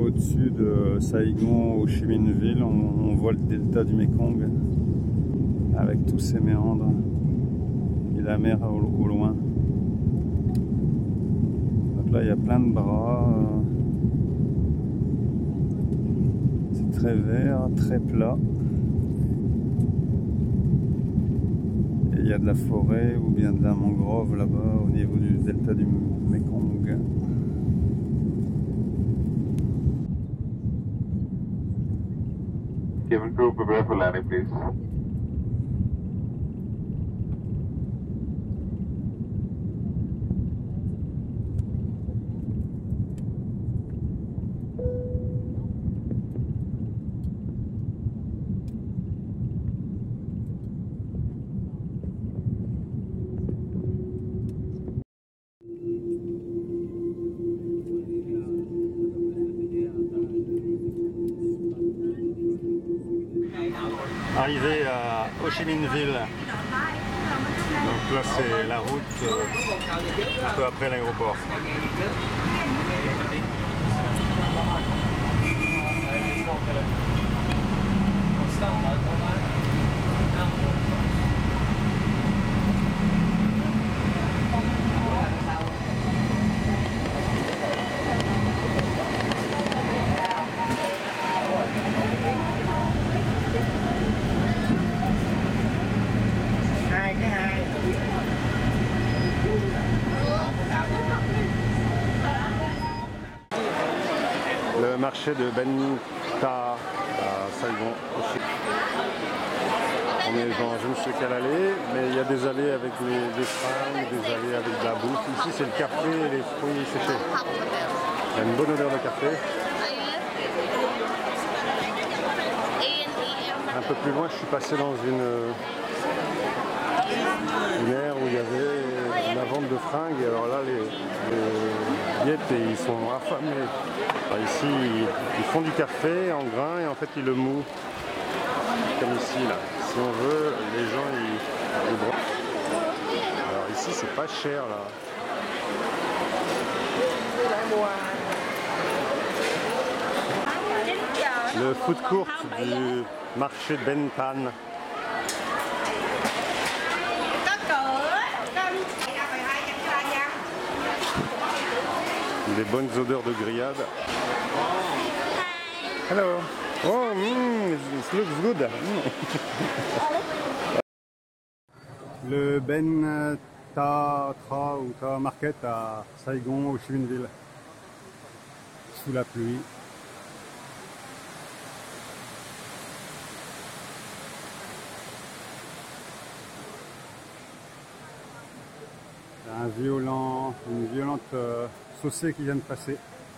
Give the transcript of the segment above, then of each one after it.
au-dessus de Saigon, Ho Chi Minh Ville, on voit le delta du Mekong avec tous ses méandres et la mer au loin. Donc là il y a plein de bras, c'est très vert, très plat. Et il y a de la forêt ou bien de la mangrove là-bas au niveau du delta du Mekong. Cabin crew, prepare for landing, please. Arrivé à Ho Chi Minh Ville. Donc là c'est la route un peu après l'aéroport. Le marché de Ben Ta à Saigon. On est dans je ne sais quelle allée, mais il y a des allées avec des fringues, des allées avec de la bouffe. Ici c'est le café et les fruits séchés. Il y a une bonne odeur de café. Un peu plus loin, je suis passé dans une aire où il y avait la vente de fringues. Alors là, les billettes, ils sont affamés. Alors ici, ils font du café en grains et en fait, ils le mouent. Comme ici, là. Si on veut, les gens, ils broient. Alors ici, c'est pas cher, là. Le food court du marché de Ben Tan. Des bonnes odeurs de grillade. Hello. Oh, it looks good. Le Ben Ta Tra ou Ta Market à Saigon, au Chi Minh Ville. Sous la pluie. Une violente saucée qui vient de passer.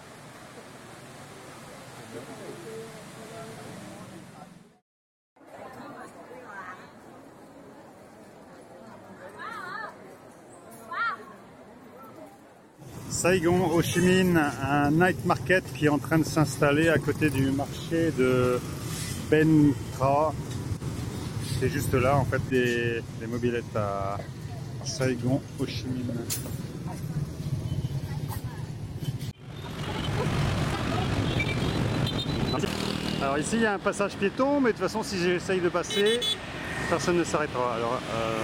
Saigon, Ho Chi Minh, un night market qui est en train de s'installer à côté du marché de Ben Tra. C'est juste là en fait des mobylettes à Saigon, Ho Chi Minh. Alors ici il y a un passage piéton, mais de toute façon si j'essaye de passer, personne ne s'arrêtera. Alors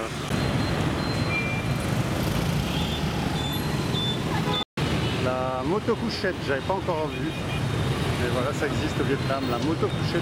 la moto couchette, j'avais pas encore vu, mais voilà, ça existe au Vietnam, la moto couchette.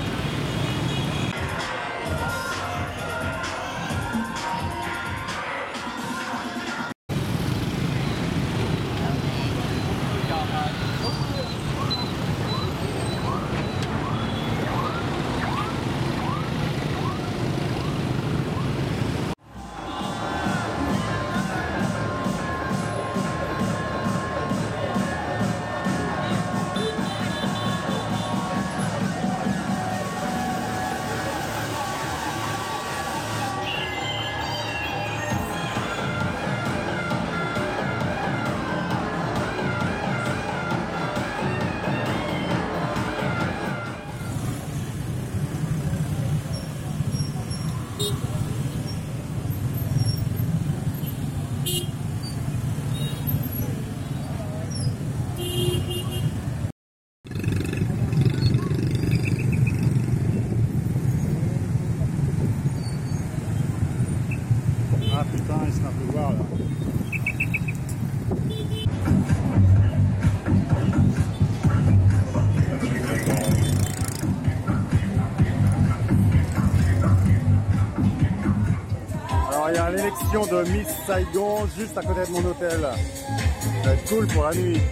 sélection de Miss Saigon juste à côté de mon hôtel. Ça va être cool pour la nuit.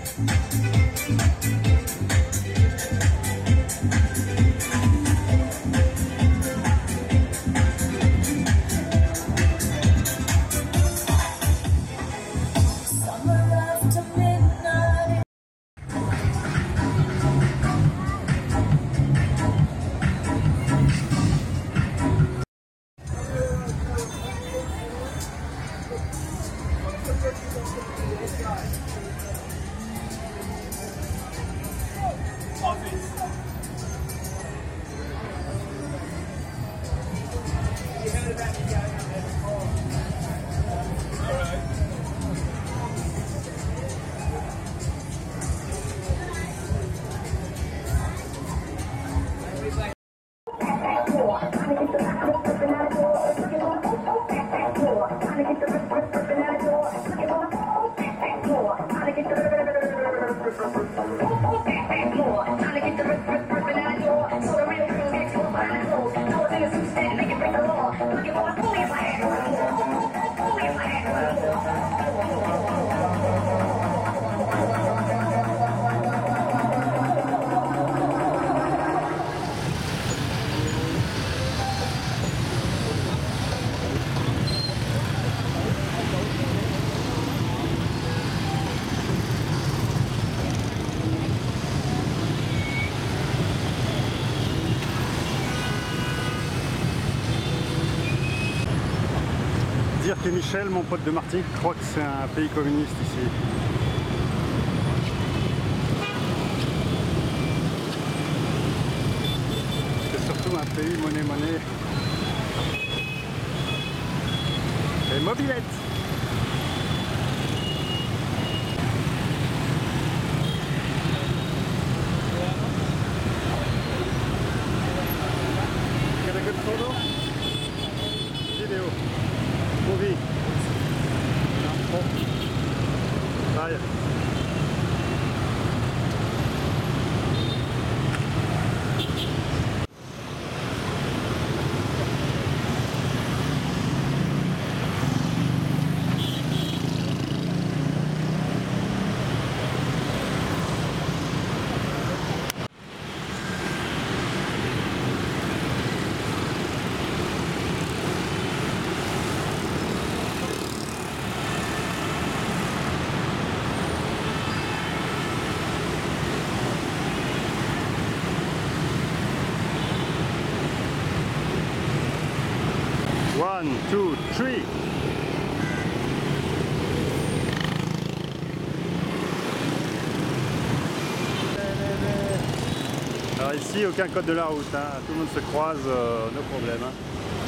Dire que Michel, mon pote de Martinique, croit que c'est un pays communiste ici. C'est surtout un pays monnaie. Et mobilette. Get a good photo? Vidéo. Movie. Bye. One, two, three. Alors ici, aucun code de la route, hein. Tout le monde se croise, nos problèmes. Hein.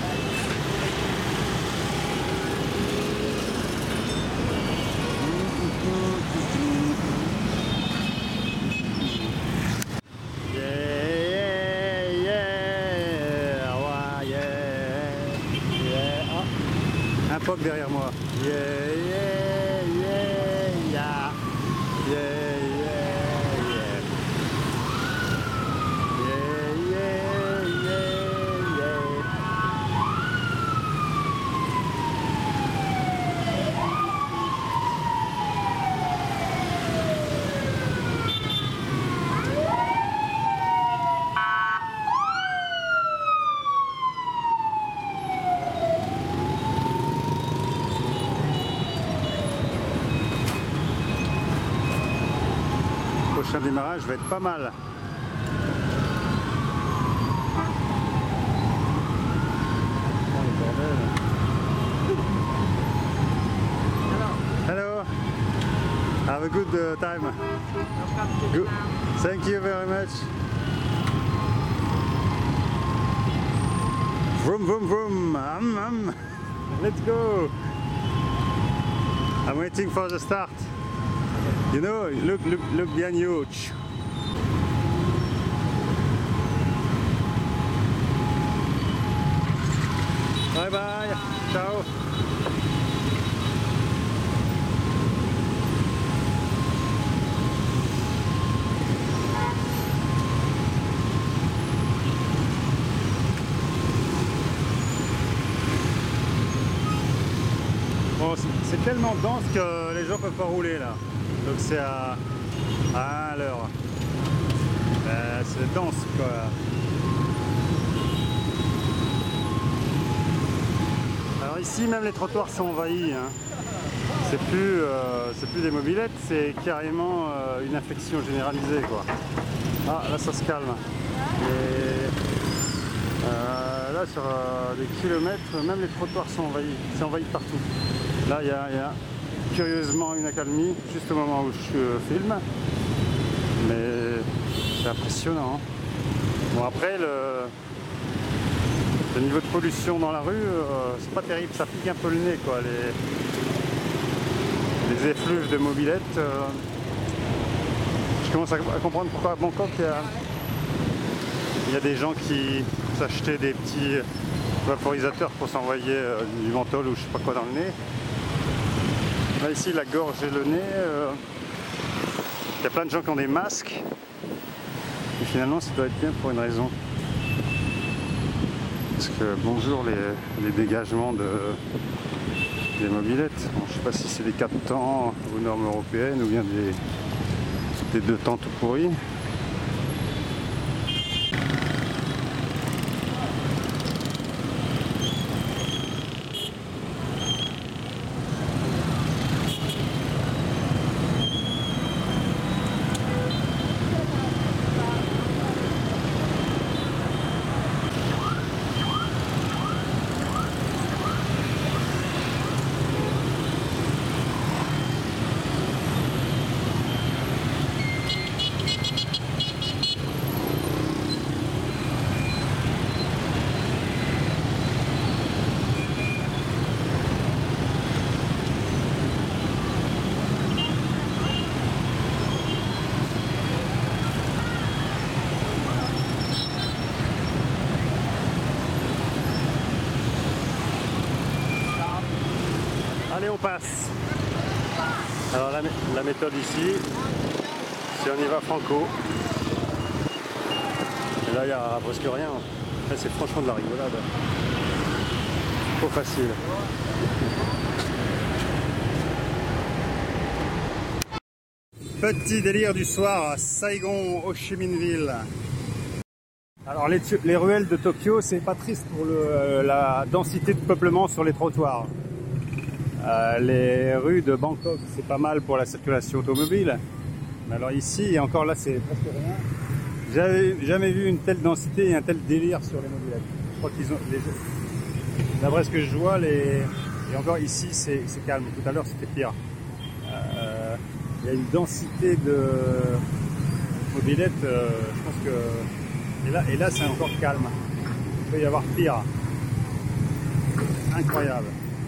Un pop derrière moi. Yeah, yeah, yeah, yeah. Yeah, yeah, yeah. Yeah, yeah, yeah, yeah. Prochain démarrage va être pas mal. Hello. Have a good time. Good. Thank you very much. Vroom vroom vroom. Let's go. I'm waiting for the start. You know, look behind you. Bye bye. Ciao. tellement dense que les gens peuvent pas rouler là. Donc c'est à 1 à l'heure. C'est dense quoi. Alors ici même les trottoirs sont envahis. Hein. C'est plus des mobylettes, c'est carrément une infection généralisée quoi. Ah là ça se calme. Et là sur des kilomètres, même les trottoirs sont envahis. C'est envahi partout. Là il y a curieusement une accalmie juste au moment où je filme. Mais c'est impressionnant. Bon après le niveau de pollution dans la rue, c'est pas terrible, ça pique un peu le nez quoi. Les effluves de mobylettes. Je commence à comprendre pourquoi à Bangkok il y a des gens qui s'achetaient des petits vaporisateurs pour s'envoyer du menthol ou je sais pas quoi dans le nez. Là ici la gorge et le nez, il y a plein de gens qui ont des masques. Et finalement ça doit être bien pour une raison. Parce que bonjour les dégagements des mobylettes. Bon, je ne sais pas si c'est des 4 temps aux normes européennes ou bien des 2 temps tout pourris. Allez, on passe. Alors la méthode ici, c'est on y va franco. Et là, il n'y a presque rien. Là, c'est franchement de la rigolade. Trop facile. Petit délire du soir à Saigon, Ho Chi Minh Ville. Alors les ruelles de Tokyo, c'est pas triste pour la densité de peuplement sur les trottoirs. Les rues de Bangkok, c'est pas mal pour la circulation automobile. Mais alors ici, et encore là, c'est presque rien. J'avais jamais vu une telle densité et un tel délire sur les mobylettes. Je crois qu'ils ont, d'après ce que je vois, et encore ici, c'est calme. Tout à l'heure, c'était pire. Il y a une densité de mobylettes, je pense que... Et là, c'est encore calme. Il peut y avoir pire. Incroyable.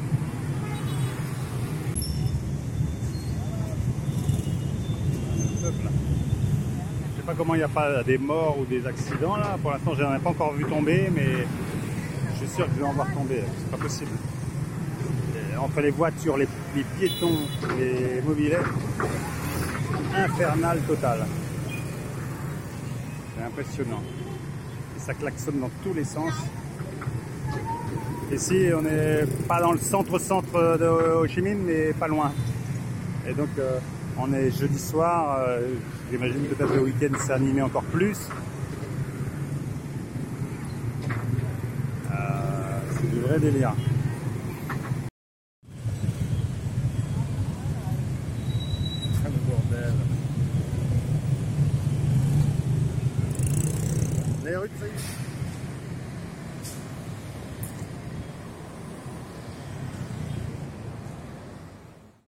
Je sais pas comment il n'y a pas des morts ou des accidents là. Pour l'instant, je n'en ai pas encore vu tomber, mais je suis sûr que je vais en voir tomber. C'est pas possible. Et entre les voitures, les piétons, les mobylettes, infernal total. C'est impressionnant. Et ça klaxonne dans tous les sens. Ici, on n'est pas dans le centre de Ho Chi Minh, mais pas loin. Et donc, on est jeudi soir. J'imagine peut-être le week-end s'est animé encore plus. C'est du vrai délire. Le bordel. Les rues de